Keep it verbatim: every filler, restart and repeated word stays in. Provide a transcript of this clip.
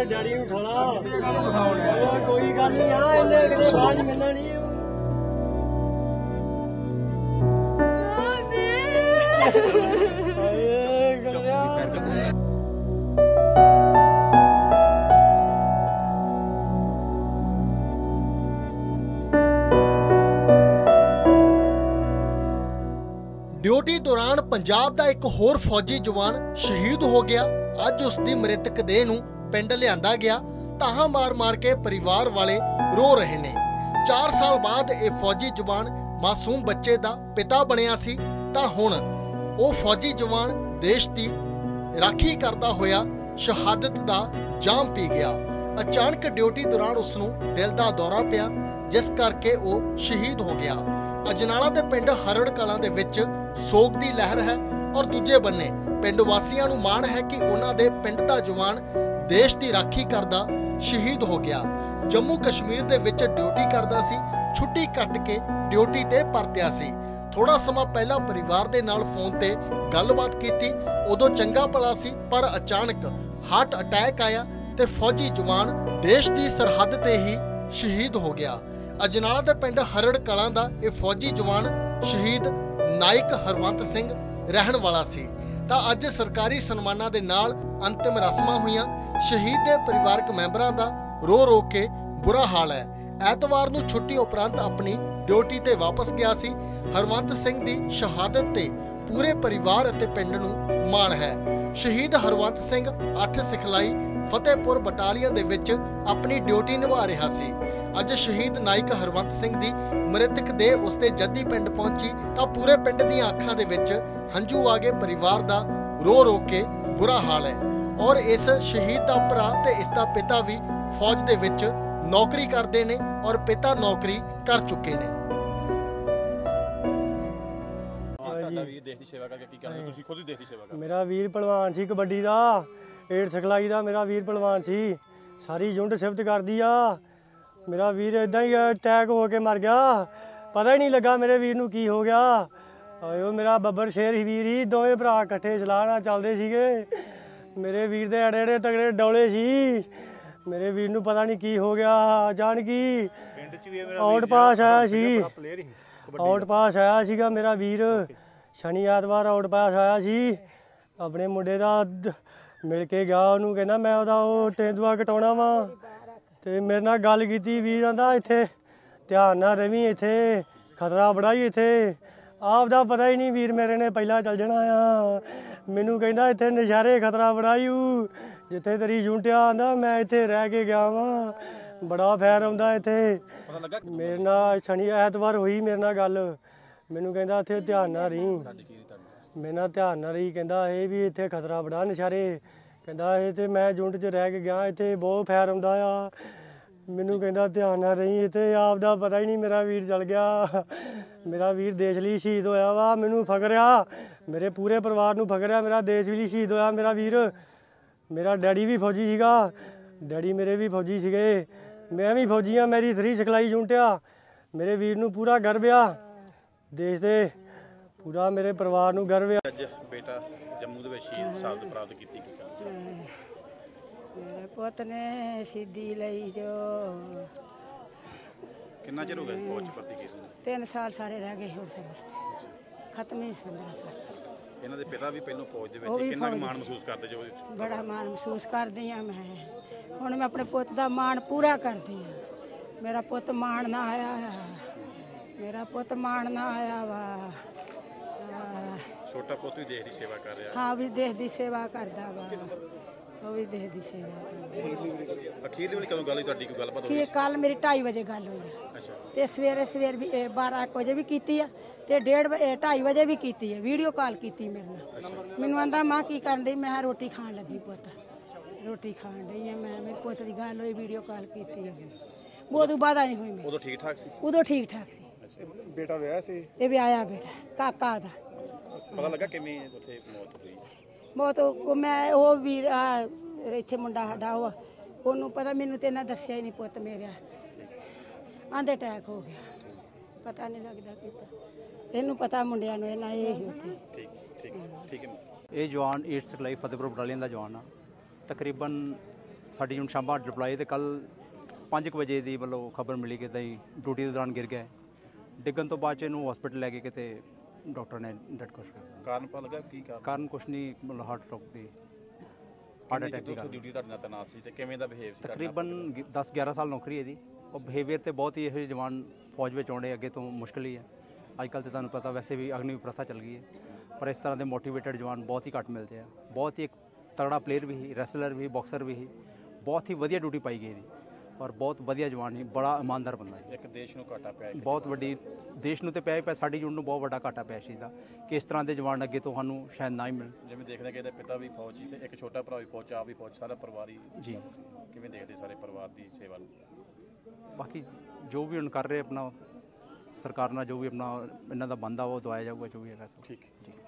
Daddy उठाला कोई गल नहीं आ इन्ने कदे बाज मिलना नहीं ड्यूटी दौरान पंजाब का एक होर फौजी जवान शहीद हो गया। अज उसकी मृतक देह नूं पिंड लिआंदा गया। ताहां मार मार के परिवार वाले रो रहे ने। चार साल बाद ये फौजी जवान मासूम बच्चे का पिता बनिया सी तां हुण वो फौजी जवान देश की राखी करता होया शहादत का जाम पी गया। अचानक ड्यूटी दौरान उसनूं दिल का दौरा पिया जिस करके वो शहीद हो गया। अजनाला दे पिंड हरड़ कलां दे विच सोग दी लहर है और दूजे बन्ने पिंड वासियां नूं माण है कि उन्हां दे पिंड दा जवान देश दी राखी करदा शहीद हो गया। जम्मू कश्मीर दे विच ड्यूटी करदा सी, छुट्टी कट के ड्यूटी ते परतिया सी। थोड़ा समा पहला परिवार दे नाल फोन ते गलबात कीती, उदों चंगा भला सी, पर अचानक हार्ट अटैक आया ते फौजी जवान देश दी सरहद ते ही शहीद हो गया। अजनाला दे पिंड हरड़ कलां दा ये फौजी जवान शहीद नायक हरवंत सिंह रहन वाला सी। तां अज सरकारी सन्मानां दे नाल अंतिम रस्मां होईयां। शहीद दे परिवारक मैंबरां दा रो रो के बुरा हाल है। ऐतवार नूं छुट्टी उपरंत अपनी ड्यूटी ते वापस गया सी। हरवंत सिंह दी शहादत ते पूरे परिवार अते पिंड नूं माण है। शहीद हरवंत सिंह अठ सिखलाई फतेहपुर बटालियन दे विच अपनी ड्यूटी निभा रहा सी। अज शहीद नायक हरवंत सिंह दी मृतक देह उसके जद्दी पिंड पहुंची तां पूरे पिंड दीआं अखां दे विच हंझू आ गए। परिवार दा रो रो के बुरा हाल है और इस शहीद दा भरा ते इसदा पिता भी फौज दे विच नौकरी करते ने और पिता नौकरी कर चुके ने। मेरा वीर पहलवान सी कबड्डी दा, एट सिखलाई दा मेरा वीर पहलवान सी। सारी यूनिट सिफत कर दी आ। मेरा वीर इदां ही अटैक हो के मर गया, पता ही नहीं लगा मेरे वीर नूं की हो गया। आयो मेरा बब्बर शेर वीर ही, दोवें भरा इकट्ठे चलाना चलते सीगे। मेरे वीर दे एड़े एड़े तगड़े डौले सी। मेरे वीर नूं पता नहीं की हो गया। अचानक ही आउट पास आया सी, आउट पास आया सीगा मेरा वीर। शनि ऐतवार आउट पास आया सी। अपने मुंडे दा मिल के गया, उन्होंने कहना मैं ओहदा ओह तेंदुआ कटाउणा वा ते मेरे नाल गल कीती। वीर आंदा इत्थे ध्यान नाल रवी, इत्थे खतरा बड़ा ही, इत्थे आप दा पता ही नहीं वीर मेरे ने पहला चल जाना आ। मैनू कहंदा इत्थे नज़ारे खतरा बड़ा ही जिथे तेरी यूनिट आंदा मैं इत्थे रह के गया वा, बड़ा फैर आउंदा इत्थे। मेरे नाल शनि ऐतवार हुई मेरे नाल गल। मैनू कहंदा इत्थे ध्यान नाल रही, मेरे नाल ध्यान नाल रही। कहंदा ये भी इत्थे खतरा बड़ा नज़ारे, कहंदा ये ते मैं यूनिट च रह के गया, इत्थे बहुत फैर आउंदा आ। मैनू कहंदा ध्यान नाल रही, इत्थे आप दा पता ही नहीं मेरा वीर चल गया। मेरा वीर देश लई शहीद होया वा, मैनू फकर आ, मेरे पूरे परिवार नूं फकर आ। मेरा देश भी शहीद होया मेरा वीर। मेरा डैडी भी फौजी सीगा, डैडी मेरे भी फौजी सीगे, मैं भी फौजी हाँ। मेरी थ्री सिखलाई यूनिट आ। मेरे वीर नूं पूरा गर्व आ, देश दे पूरा मेरे परिवार नूं गर्व आ। अज बेटा जम्मू दे विच शहीद शहादत प्राप्त कीती। मेरे पुत ने शहीदी लई जो कितना चिर हो गया फौज च भर्ती कीती? तीन साल सारे रह गए होर सर्विस खत्म ही पंद्रह साल। ਇਹਨਾਂ ਦੇ ਪਿਤਾ ਵੀ ਪਹਿਲਾਂ ਫੌਜ ਦੇ ਵਿੱਚ, ਕਿੰਨਾ ਕੁ ਮਾਣ ਮਹਿਸੂਸ ਕਰਦੇ ਜੋ? ਬੜਾ ਮਾਣ ਮਹਿਸੂਸ ਕਰਦੀ ਹਾਂ ਮੈਂ। ਹੁਣ ਮੈਂ ਆਪਣੇ ਪੁੱਤ ਦਾ ਮਾਣ ਪੂਰਾ ਕਰਦੀ ਹਾਂ। ਮੇਰਾ ਪੁੱਤ ਮਾਣ ਨਾ ਆਇਆ, ਮੇਰਾ ਪੁੱਤ ਮਾਣ ਨਾ ਆਇਆ ਵਾ। ਛੋਟਾ ਪੁੱਤ ਵੀ ਦੇਸ਼ ਦੀ ਸੇਵਾ ਕਰ ਰਿਹਾ। ਹਾਂ ਵੀ ਦੇਸ਼ ਦੀ ਸੇਵਾ ਕਰਦਾ ਵਾ, ਉਹ ਵੀ ਦੇਸ਼ ਦੀ ਸੇਵਾ ਕਰਦਾ। ਅਖੀਰਲੀ ਵਾਲੀ ਕਦੋਂ ਗੱਲ ਹੋਈ ਤੁਹਾਡੀ, ਕੋਈ ਗੱਲਬਾਤ ਹੋਈ? ਕੀ ਕੱਲ ਮੇਰੀ ਢਾਈ ਵਜੇ ਗੱਲ ਹੋਈ ਅੱਛਾ। ਤੇ ਸਵੇਰੇ ਸਵੇਰ ਵੀ ਬਾਰਾਂ ਇੱਕ ਵਜੇ ਵੀ ਕੀਤੀ ਆ ਤੇ ਡੇਢ ਢਾਈ ਵਜੇ ਵੀ ਕੀਤੀ ਹੈ। ਵੀਡੀਓ ਕਾਲ ਕੀਤੀ ਮੇਰੇ ਨਾਲ। ਮੈਨੂੰ ਆਂਦਾ ਮਾਂ ਕੀ ਕਰਨ ਡਈ? ਮੈਂ ਰੋਟੀ ਖਾਣ ਲੱਗੀ ਪੁੱਤ, ਰੋਟੀ ਖਾਣ ਡਈ ਆ ਮੈਂ। ਮੇਰੇ ਪੁੱਤ ਦੀ ਗੱਲ ਹੋਈ, ਵੀਡੀਓ ਕਾਲ ਕੀਤੀ ਹੈ। ਉਦੋਂ ਬਾਅਦ ਨਹੀਂ ਹੋਈ। ਮੈਂ ਉਦੋਂ ਠੀਕ ਠਾਕ ਸੀ? ਉਦੋਂ ਠੀਕ ਠਾਕ ਸੀ। ਬੇਟਾ ਵਿਆਹ ਸੀ? ਇਹ ਵੀ ਆਇਆ ਬੇਟਾ ਕਾਕਾ ਦਾ। ਪਤਾ ਲੱਗਾ ਕਿਵੇਂ ਉੱਥੇ ਮੌਤ ਹੋਈ? ਬਹੁਤ ਮੈਂ ਉਹ ਵੀਰ ਇੱਥੇ ਮੁੰਡਾ ਸਾਡਾ ਉਹ ਉਹਨੂੰ ਪਤਾ, ਮੈਨੂੰ ਤੇ ਇਹਨਾਂ ਦੱਸਿਆ ਹੀ ਨਹੀਂ ਪੁੱਤ ਮੇਰਾ ਆਂਦੇ ਅਟੈਕ ਹੋ ਗਿਆ। ਪਤਾ ਨਹੀਂ ਲੱਗਦਾ ਕੀਤਾ, ਇਹਨੂੰ ਪਤਾ ਮੁੰਡਿਆਂ ਨੂੰ, ਇਹਨਾਂ ਇਹ ਹੀ ਉੱਥੇ। ਠੀਕ ਠੀਕ ਠੀਕ ਹੈ। ਇਹ ਜਵਾਨ ਏਟ ਸਿਖਲਾਈ ਫਤਿਹਪੁਰ ਬਟਾਲੀਅਨ ਦਾ ਜਵਾਨ ਆ। ਤਕਰੀਬਨ ਸਾਡੀ ਹੁਣ ਸ਼ਾਮਾਂ ਡਿਪਲਾਈ ਤੇ ਕੱਲ ਪੰਜ ਕੁ ਵਜੇ ਦੀ ਮਤਲਬ ਖਬਰ ਮਿਲੀ ਕਿ ਤਾਂ ਡਿਊਟੀ ਦੇ ਦੌਰਾਨ ਗਿਰ ਗਿਆ ਹੈ। ਡਿੱਗਣ ਤੋਂ ਬਾਅਦ 'ਚ ਇਹਨੂੰ ਹਸਪੀਟਲ ਲੈ ਕੇ ਕਿਤੇ ਡਾਕਟਰ ਨੇ ਡੈਡ ਕੋਸ਼ ਕਰ ਦਿੱਤਾ। ਕਾਰਨ ਪਤਾ ਲੱਗਾ ਕੀ ਕਾਰਨ ਕਾਰਨ ਕੁਛ ਨਹੀਂ, ਮਤਲਬ ਹਾਰਟ ਅਟੈਕ ਦੀ ਹਾਰਟ ਅਟੈਕ ਦੀ ਕਾਰਨ। ਡਿਊਟੀ ਤੁਹਾਡੇ ਨਾਲ ਤੈਨਾਤ ਸੀ ਤੇ ਕਿਵੇਂ ਦਾ ਬਿਹੇਵ ਸੀ ਤੁਹਾਡੇ ਨਾਲ? ਤਕਰੀਬਨ ਦਸ ਗਿਆਰਾਂ ਸਾਲ ਨੌਕਰੀ ਇਹਦੀ। ਉਹ ਬਿਹੇਵੀਅਰ ਤੇ ਬਹੁਤ ਹੀ ਇਹੋ ਜਿਹੇ ਜਵਾਨ ਫੌਜ ਵਿੱਚ ਆਉਣੇ ਅੱਗੇ ਤੋਂ ਮੁਸ਼ਕਿਲ ਹੀ ਹੈ। ਅੱਜ ਕੱਲ੍ਹ ਤੇ ਤੁਹਾਨੂੰ ਪਤਾ ਵੈਸੇ ਵੀ ਅਗਨੀ ਪ੍ਰਥਾ ਚੱਲ ਗਈ ਹੈ, ਪਰ ਇਸ ਤਰ੍ਹਾਂ ਦੇ ਮੋਟੀਵੇਟਡ ਜਵਾਨ ਬਹੁਤ ਹੀ ਘੱਟ ਮਿਲਦੇ ਆ। ਬਹੁਤ ਹੀ ਇੱਕ ਤਗੜਾ ਪਲੇਅਰ ਵੀ ਸੀ, ਰੈਸਲਰ ਵੀ, ਬਾਕਸਰ ਵੀ ਸੀ। ਬਹੁਤ ਹੀ ਵਧੀਆ ਡਿਊਟੀ ਪਾਈ ਗਈ ਇਹਦੀ ਔਰ ਬਹੁਤ ਵਧੀਆ ਜਵਾਨ ਸੀ, ਬੜਾ ਇਮਾਨਦਾਰ ਬੰਦਾ ਹੈ। ਇੱਕ ਦੇਸ਼ ਨੂੰ ਘਾਟਾ ਪਿਆ ਇੱਕ ਬਹੁਤ ਵੱਡੀ ਦੇਸ਼ ਨੂੰ ਤੇ ਪਿਆ ਹੀ ਪਿਆ, ਸਾਡੀ ਯੂਨਿਟ ਨੂੰ ਬਹੁਤ ਵੱਡਾ ਘਾਟਾ ਪਿਆ ਸੀ ਦਾ ਕਿ ਇਸ ਤਰ੍ਹਾਂ ਦੇ ਜਵਾਨ ਅੱਗੇ ਤੋਂ ਸਾਨੂੰ ਸ਼ਾਇਦ ਨਾ ਹੀ ਮਿਲਣ। ਜਿਵੇਂ ਦੇਖਦੇ ਕਿ ਇਹਦੇ ਪਿਤਾ ਵੀ ਫੌਜੀ ਤੇ ਇੱਕ ਛੋਟਾ ਭਰਾ ਵੀ ਫੌਜ 'ਚ, ਆਪ ਵੀ ਫੌਜ 'ਚ, ਸਾਰਾ ਪਰਿਵਾਰ ਹੀ ਜੀ ਕਿਵੇਂ ਦੇਖਦੇ ਸਾਰੇ ਪਰਿਵਾਰ ਦੀ ਸੇਵਾ ਨੂੰ? ਬਾਕੀ ਜੋ ਵੀ ਹੁਣ ਕਰ ਰਹੇ ਆਪਣਾ ਸਰਕਾਰ ਨਾਲ ਜੋ ਵੀ ਆਪਣਾ ਇਹਨਾਂ ਦਾ ਬਣਦਾ ਉਹ ਦਵਾਇਆ ਜਾਊਗਾ ਜੋ ਵੀ ਹੈਗਾ ਸਭ। ਠੀਕ ਜੀ।